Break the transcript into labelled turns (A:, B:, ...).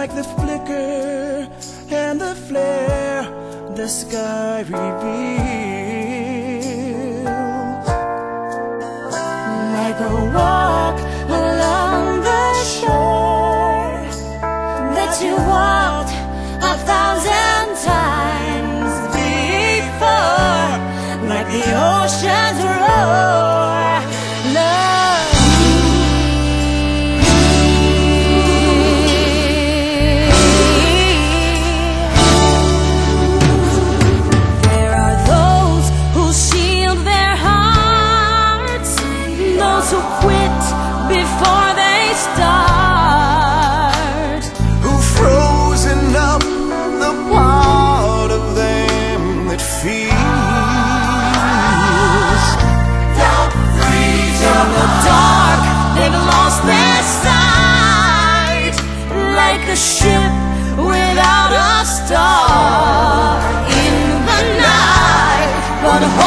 A: like the flicker and the flare the sky reveals, like a walk along the shore that you walked 1,000 times before, like the ocean's roar. Love there are those who shield their hearts, those who quit before they start,
B: who frozen up the part of them that feels.
A: don't freeze in the dark. They've lost their sight, like a ship without a star in the night. But